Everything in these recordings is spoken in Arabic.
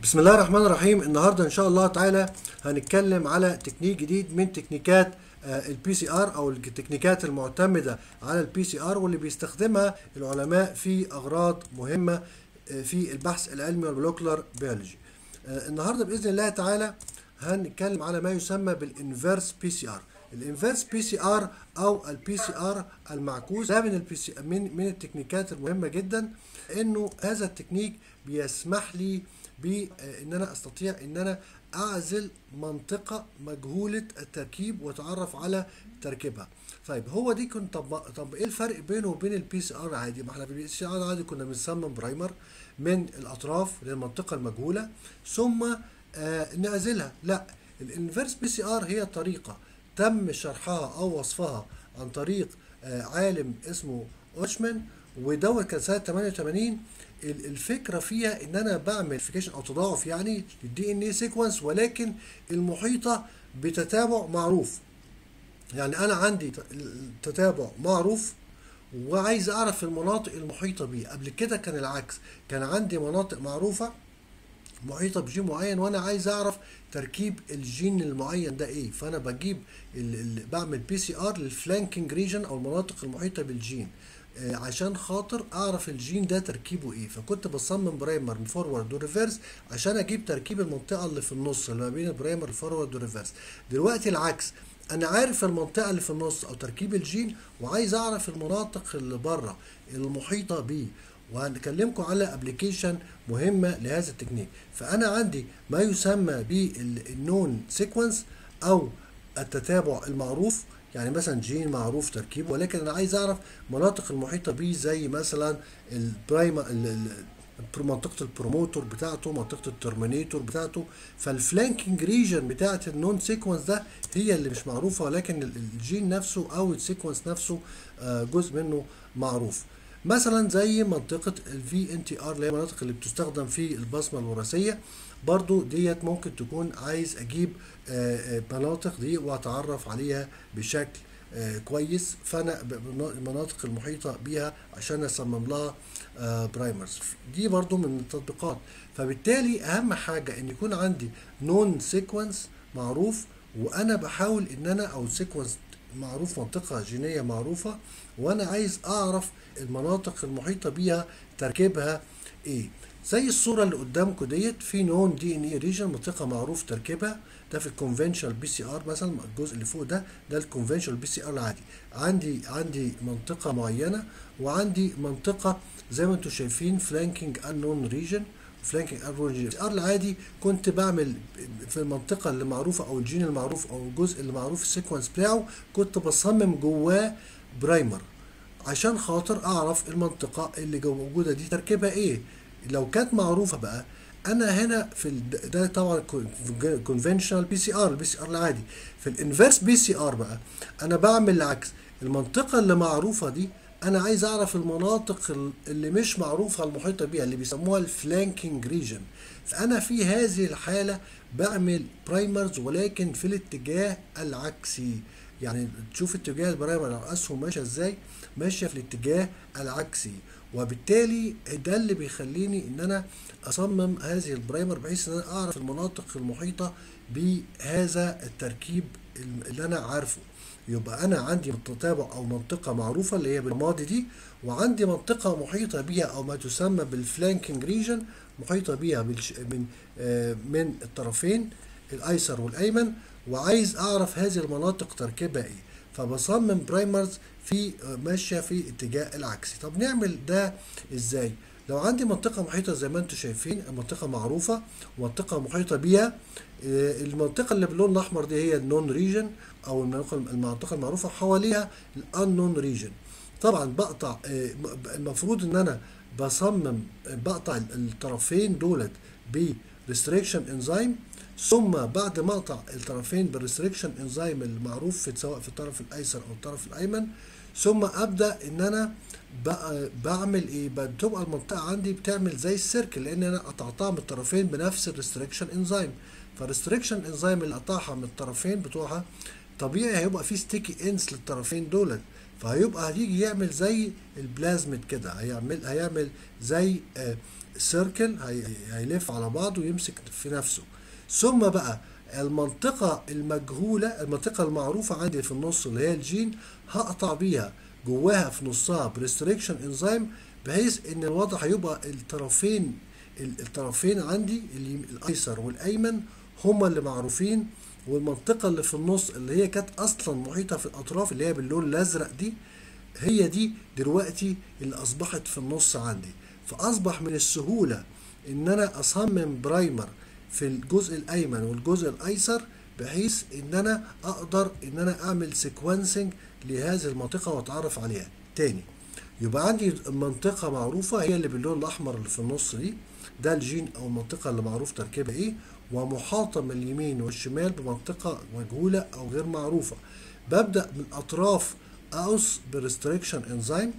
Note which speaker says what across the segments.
Speaker 1: بسم الله الرحمن الرحيم. النهارده ان شاء الله تعالى هنتكلم على تكنيك جديد من تكنيكات البي سي ار او التكنيكات المعتمده على البي سي ار، واللي بيستخدمها العلماء في اغراض مهمه في البحث العلمي والمولكيولر بيولوجي. النهارده باذن الله تعالى هنتكلم على ما يسمى بالانفيرس بي سي ار. الانفيرس بي سي ار او البي سي ار المعكوس ده من البي سي من التكنيكات المهمه جدا، انه هذا التكنيك بيسمح لي بان انا استطيع ان انا اعزل منطقه مجهوله التركيب واتعرف على تركيبها. طيب هو دي كنت طب ايه الفرق بينه وبين البي سي ار العادي؟ ما احنا في البي سي ار العادي كنا بنصمم برايمر من الاطراف للمنطقه المجهوله ثم نعزلها. لا، الانفيرس بي سي ار هي طريقه تم شرحها او وصفها عن طريق عالم اسمه اوشمان، ودوت كان سنه 88. الفكره فيها ان انا بعمل فيكيشن او تضاعف يعني للدي ان اي سيكونس، ولكن المحيطه بتتابع معروف. يعني انا عندي تتابع معروف وعايز اعرف المناطق المحيطه بيه. قبل كده كان العكس، كان عندي مناطق معروفه محيطه بجين معين وانا عايز اعرف تركيب الجين المعين ده ايه، فانا بجيب بعمل بي سي ار للفلانكينج ريجن او المناطق المحيطه بالجين عشان خاطر اعرف الجين ده تركيبه ايه. فكنت بصمم برايمر من فورورد وريفرس عشان اجيب تركيب المنطقه اللي في النص اللي ما بين البرايمر الفورورد والريفرس. دلوقتي العكس، انا عارف المنطقه اللي في النص او تركيب الجين وعايز اعرف المناطق اللي بره المحيطه بيه، وهنكلمكم على ابلكيشن مهمه لهذا التكنيك. فانا عندي ما يسمى بالنون سيكونس او التتابع المعروف، يعني مثلا جين معروف تركيبه، ولكن انا عايز اعرف مناطق المحيطه بيه زي مثلا منطقه البروموتور بتاعته، منطقه الترمينيتور بتاعته. فالفلانكينج ريجن بتاعه النون سيكونس ده هي اللي مش معروفه، ولكن الجين نفسه او السيكونس نفسه جزء منه معروف. مثلا زي منطقه الفي ان تي ار اللي هي المناطق اللي بتستخدم في البصمه الوراثيه، برضو ديت ممكن تكون عايز اجيب مناطق دي واتعرف عليها بشكل كويس، فانا المناطق المحيطه بيها عشان اصمم لها برايمرز. دي برضو من التطبيقات. فبالتالي اهم حاجه ان يكون عندي نون سيكونس معروف، وانا بحاول ان انا او سيكونس معروف، منطقه جينيه معروفه، وانا عايز اعرف المناطق المحيطه بيها تركيبها ايه. زي الصوره اللي قدامكم ديت، في نون دي ان اي ريجن، منطقه معروف تركيبها. ده في الكونفنشال بي سي ار مثلا، الجزء اللي فوق ده الكونفنشال بي سي ار العادي. عندي منطقه معينه، وعندي منطقه زي ما انتم شايفين فلانكينج انون ريجن. فلانكينج انون ريجن ار العادي كنت بعمل في المنطقه اللي معروفه او الجين المعروف او الجزء اللي معروف السيكونس بتاعه، كنت بصمم جواه برايمر عشان خاطر اعرف المنطقه اللي موجوده دي تركيبها ايه. لو كانت معروفه بقى، انا هنا في ده طبعا كونفنشنال بي سي ار، البي سي ار العادي. في الانفيرس بي سي ار بقى انا بعمل العكس، المنطقه اللي معروفه دي انا عايز اعرف المناطق اللي مش معروفه المحيطه بيها، اللي بيسموها الفلانكينج ريجن. فانا في هذه الحاله بعمل برايمرز ولكن في الاتجاه العكسي. يعني تشوف اتجاه البرايمر او الاسهم ماشيه ازاي، ماشيه في الاتجاه العكسي. وبالتالي ده اللي بيخليني ان انا اصمم هذه البرايمر بحيث ان انا اعرف المناطق المحيطه بهذا التركيب اللي انا عارفه. يبقى انا عندي تتابع او منطقه معروفه اللي هي بالماضي دي، وعندي منطقه محيطه بيها او ما تسمى بالفلانكينج ريجن، محيطه بيها من الطرفين الايسر والايمن، وعايز اعرف هذه المناطق تركيبها ايه. فبصمم برايمرز في ماشيه في اتجاه العكسي. طب نعمل ده ازاي؟ لو عندي منطقه محيطه زي ما انتم شايفين، منطقه معروفه ومنطقه محيطه بيها، المنطقه اللي باللون الاحمر دي هي النون ريجن او المنطقه المعروفه، حواليها الانون ريجن. طبعا بقطع، المفروض ان انا بقطع الطرفين دولت بريستريكشن انزيم، ثم بعد ما اقطع الطرفين بالريستريكشن انزيم المعروف سواء في الطرف الايسر او الطرف الايمن، ثم ابدا ان انا بعمل ايه، بتبقى المنطقه عندي بتعمل زي السيركل لان انا قطعتها من الطرفين بنفس الريستريكشن انزيم. فالريستريكشن انزيم اللي قطعها من الطرفين بتوعها طبيعي هيبقى فيه ستيكي انس للطرفين دولت، فهيبقى هيجي يعمل زي البلازميد كده، هيعمل زي سيركل هيلف على بعضه ويمسك في نفسه. ثم بقى المنطقة المجهولة، المنطقة المعروفة عندي في النص اللي هي الجين، هقطع بيها جواها في نصها بريستريكشن انزيم، بحيث ان الوضع هيبقى الطرفين عندي الايسر والايمن هما اللي معروفين، والمنطقة اللي في النص اللي هي كانت اصلا محيطة في الاطراف اللي هي باللون الازرق دي، هي دي دلوقتي اللي اصبحت في النص عندي. فاصبح من السهولة ان انا اصمم برايمر في الجزء الايمن والجزء الايسر، بحيث ان انا اقدر ان انا اعمل سيكونسنج لهذه المنطقة واتعرف عليها تاني. يبقى عندي المنطقة معروفة هي اللي باللون الأحمر اللي في النص دي، ده الجين أو المنطقة اللي معروف تركيبها إيه، ومحاطة من اليمين والشمال بمنطقة مجهولة أو غير معروفة. ببدأ من أطراف أقص بريستريكشن انزيم،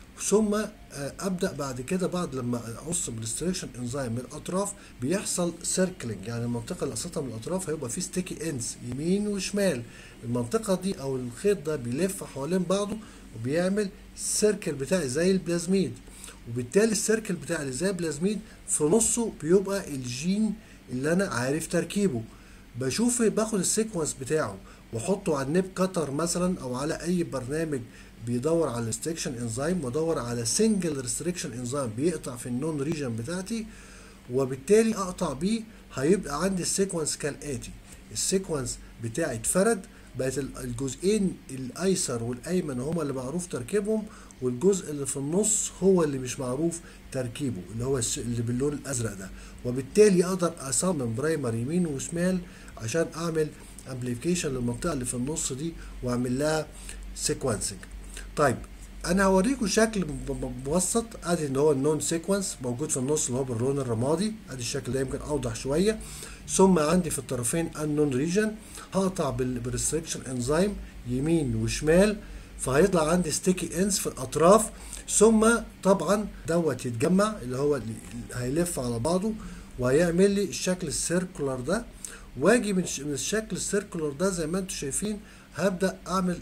Speaker 1: ثم ابدا بعد كده بعد لما اقص بريستريكشن انزيم من الاطراف بيحصل سيركلينج، يعني المنطقه اللي قصيتها من الاطراف هيبقى فيه ستيكي اندز يمين وشمال. المنطقه دي او الخيط ده بيلف حوالين بعضه وبيعمل السيركل بتاعي زي البلازميد، وبالتالي السيركل بتاعي اللي زي البلازميد في نصه بيبقى الجين اللي انا عارف تركيبه. بشوف باخد السيكونس بتاعه واحطه على النيب كاتر مثلا او على اي برنامج بيدور على الريستريكشن انزيم، وادور على سنجل ريستريكشن انزيم بيقطع في النون ريجن بتاعتي، وبالتالي اقطع بيه. هيبقى عندي السيكونس كالاتي: السيكونس بتاعي اتفرد، بقت الجزئين الايسر والايمن هما اللي معروف تركيبهم، والجزء اللي في النص هو اللي مش معروف تركيبه اللي هو اللي باللون الازرق ده. وبالتالي اقدر اصمم برايمر يمين وشمال عشان اعمل امبليفيكيشن للمنطقه اللي في النص دي واعمل لها سيكونسنج. طيب انا هوريكم شكل مبسط. ادي ان هو النون سيكونس موجود في النص اللي هو باللون الرمادي، ادي الشكل ده يمكن اوضح شويه. ثم عندي في الطرفين النون ريجن، هقطع بالريستريكشن انزيم يمين وشمال، فهيطلع عندي ستيكي اندز في الاطراف. ثم طبعا دوت يتجمع اللي هو اللي هيلف على بعضه وهيعمل لي الشكل السيركولار ده. واجي من الشكل السيركولار ده زي ما انتم شايفين هبدا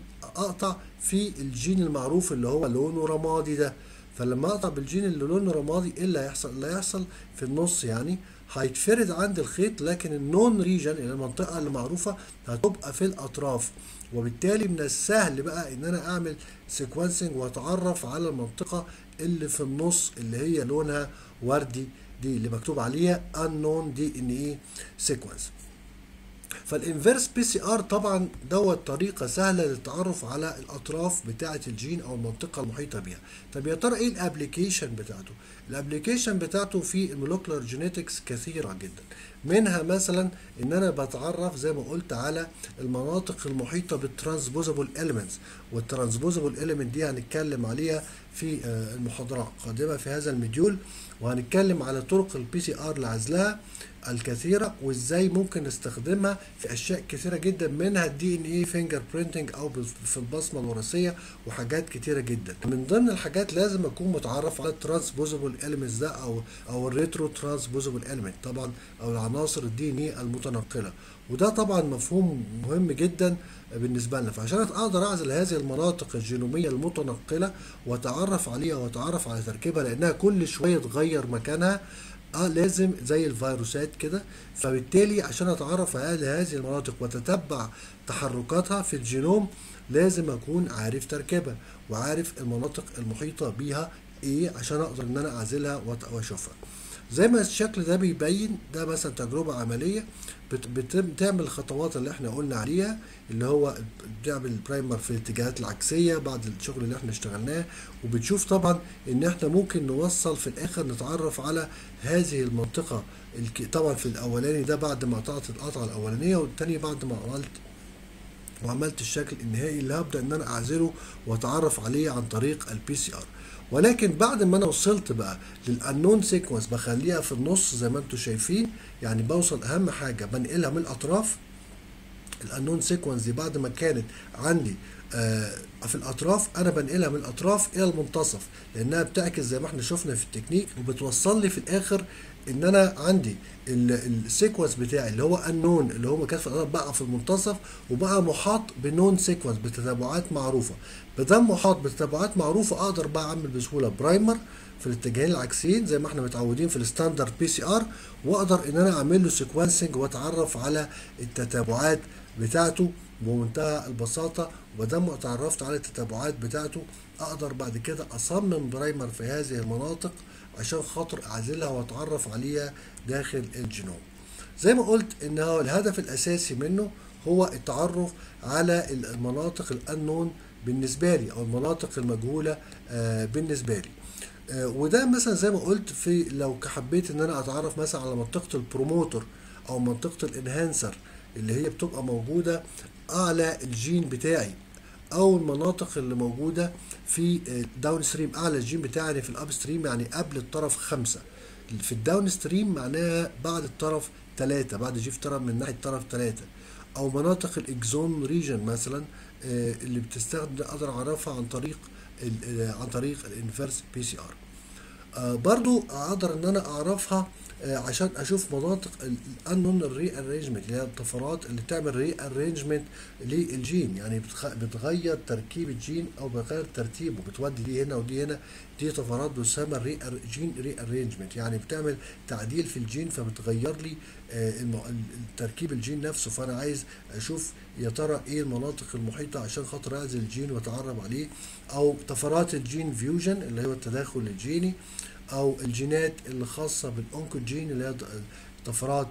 Speaker 1: اقطع في الجين المعروف اللي هو لونه رمادي ده. فلما اقطع بالجين اللي لونه رمادي ايه اللي هيحصل؟ اللي هيحصل في النص يعني هيتفرد عند الخيط، لكن النون ريجن اللي المنطقه اللي معروفه هتبقى في الاطراف. وبالتالي من السهل بقى ان انا اعمل سيكونسنج واتعرف على المنطقه اللي في النص اللي هي لونها وردي دي اللي مكتوب عليها unknown DNA sequence. فالانفيرس بي سي ار طبعا دوت طريقه سهله للتعرف على الاطراف بتاعه الجين او المنطقه المحيطه بيها. طب يا ترى ايه الابلكيشن بتاعته؟ الابلكيشن بتاعته في المولكيولر جينيتكس كثيره جدا، منها مثلا ان انا بتعرف زي ما قلت على المناطق المحيطه بالترانسبوزابل اليمنتس، والترانسبوزابل اليمنت دي هنتكلم عليها في المحاضره القادمه في هذا المديول، وهنتكلم على طرق البي سي ار لعزلها الكثيره وازاي ممكن نستخدمها في اشياء كثيره جدا، منها الدي ان اي فينجر برينتنج او في البصمه الوراثيه وحاجات كثيره جدا. من ضمن الحاجات لازم اكون متعرف على الترانسبوزابل اليمنتس ده او الريترو ترانسبوزابل اليمنت طبعا، او العناصر الدي ان اي المتنقله، وده طبعا مفهوم مهم جدا بالنسبه لنا. فعشان اقدر اعزل هذه المناطق الجينوميه المتنقله واتعرف عليها واتعرف على تركيبها، لانها كل شويه تغير مكانها لازم زي الفيروسات كده. فبالتالي عشان اتعرف على هذه المناطق وتتبع تحركاتها في الجينوم لازم اكون عارف تركيبها وعارف المناطق المحيطه بيها ايه، عشان اقدر ان انا اعزلها واشوفها. زي ما الشكل ده بيبين، ده مثلا تجربه عمليه بتعمل الخطوات اللي احنا قلنا عليها، اللي هو بتعمل برايمر في الاتجاهات العكسيه بعد الشغل اللي احنا اشتغلناه، وبتشوف طبعا ان احنا ممكن نوصل في الاخر نتعرف على هذه المنطقه. طبعا في الاولاني ده بعد ما قطعت القطعه الاولانيه، والتاني بعد ما عملت الشكل النهائي اللي هبدا ان انا اعزله واتعرف عليه عن طريق البي سي ار. ولكن بعد ما انا وصلت بقى للانون سيكونس بخليها في النص زي ما انتم شايفين، يعني بوصل اهم حاجه بنقلها من الاطراف. الانون سيكونس دي بعد ما كانت عندي في الاطراف انا بنقلها من الاطراف الى المنتصف، لانها بتعكس زي ما احنا شفنا في التكنيك، وبتوصل لي في الاخر ان انا عندي السيكونس بتاعي اللي هو النون اللي هو كان في الاطراف بقى في المنتصف، وبقى محاط بنون سيكونس بتتابعات معروفه. بدل محاط بتتابعات معروفه اقدر بقى اعمل بسهوله برايمر في الاتجاهين العكسيين زي ما احنا متعودين في الستاندرد بي سي ار، واقدر ان انا اعمل له سيكونسنج واتعرف على التتابعات بتاعته بمنتهى البساطه. ودام اتعرفت على التتابعات بتاعته اقدر بعد كده اصمم برايمر في هذه المناطق عشان خاطر اعزلها واتعرف عليها داخل الجينوم. زي ما قلت ان هو الهدف الاساسي منه هو التعرف على المناطق الانون بالنسبه لي او المناطق المجهوله بالنسبه لي. وده مثلا زي ما قلت في لو حبيت ان انا اتعرف مثلا على منطقه البروموتور او منطقه الانهانسر اللي هي بتبقى موجوده اعلى الجين بتاعي، او المناطق اللي موجوده في داون ستريم اعلى الجين بتاعي في الاب ستريم يعني قبل الطرف 5. في الداون ستريم معناها بعد الطرف 3، بعد جيف طرف من ناحيه طرف 3، او مناطق الاكزون ريجن مثلا اللي بتستخدم اقدر اعرفها عن طريق الانفرس بي سي ار. برضو اقدر ان انا اعرفها عشان اشوف مناطق الانون الري ارينجمنت اللي هي الطفرات اللي بتعمل ري ارينجمنت للجين، يعني بتغير تركيب الجين او بتغير ترتيبه، بتودي دي هنا ودي هنا. دي طفرات بتسمى جين ري ارينجمنت، يعني بتعمل تعديل في الجين فبتغير لي تركيب الجين نفسه. فانا عايز اشوف يا ترى ايه المناطق المحيطه عشان خاطر اعزل الجين واتعرف عليه. او طفرات الجين فيوجن اللي هو التداخل الجيني، او الجينات اللي خاصه بالاونكوجين اللي هي الطفرات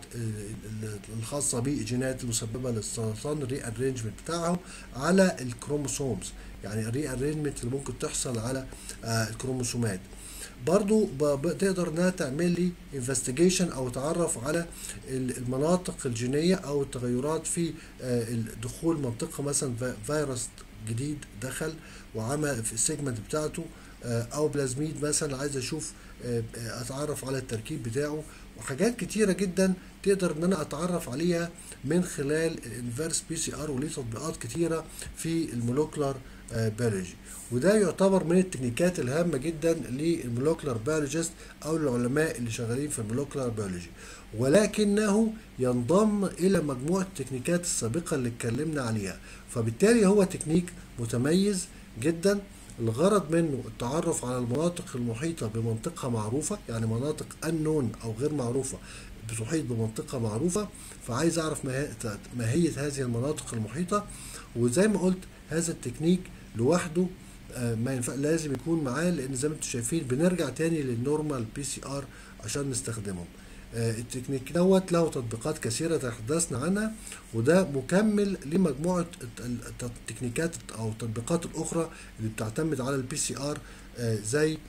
Speaker 1: الخاصه بالجينات المسببه للسرطان، الري ارينجمنت بتاعهم على الكروموسومز، يعني الري ارينجمنت اللي ممكن تحصل على الكروموسومات. برضو تقدر انها تعمل لي انفستيجيشن او تعرف على المناطق الجينيه او التغيرات في دخول منطقه مثلا فيروس جديد دخل وعمل في السيجمنت بتاعته، او بلازميد مثلا عايز اشوف اتعرف على التركيب بتاعه. وحاجات كتيره جدا تقدر ان انا اتعرف عليها من خلال الانفيرس بي سي ار، وليه تطبيقات كتيره في المولوكولار بيولوجي. وده يعتبر من التكنيكات الهامه جدا للمولوكولار بيولوجيست او العلماء اللي شغالين في المولوكولار بيولوجي، ولكنه ينضم الى مجموعه التكنيكات السابقه اللي اتكلمنا عليها. فبالتالي هو تكنيك متميز جدا، الغرض منه التعرف على المناطق المحيطة بمنطقة معروفة، يعني مناطق unknown أو غير معروفة بتحيط بمنطقة معروفة. فعايز أعرف ماهية هذه المناطق المحيطة. وزي ما قلت هذا التكنيك لوحده ما ينفع، لازم يكون معاه، لأن زي ما انتم شايفين بنرجع تاني للنورمال بي سي ار عشان نستخدمهم. التكنيك دوت له تطبيقات كثيرة تحدثنا عنها، وده مكمل لمجموعة التكنيكات أو التطبيقات الأخرى اللي بتعتمد على البي سي ار زي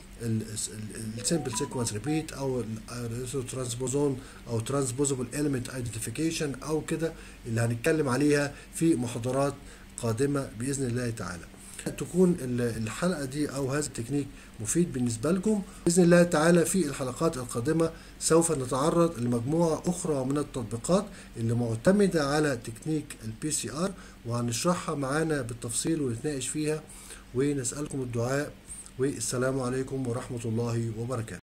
Speaker 1: السمبل سيكونس ريبيت أو ترانسبوزون أو ترانسبوزبل إيليمنت ايدنتيفيكيشن أو كده، اللي هنتكلم عليها في محاضرات قادمة بإذن الله تعالى. تكون الحلقة دي أو هذا التكنيك مفيد بالنسبة لكم بإذن الله تعالى. في الحلقات القادمة سوف نتعرض لمجموعة أخرى من التطبيقات اللي معتمدة على تكنيك البي سي ار، وهنشرحها معانا بالتفصيل ونتناقش فيها، ونسألكم الدعاء، والسلام عليكم ورحمة الله وبركاته.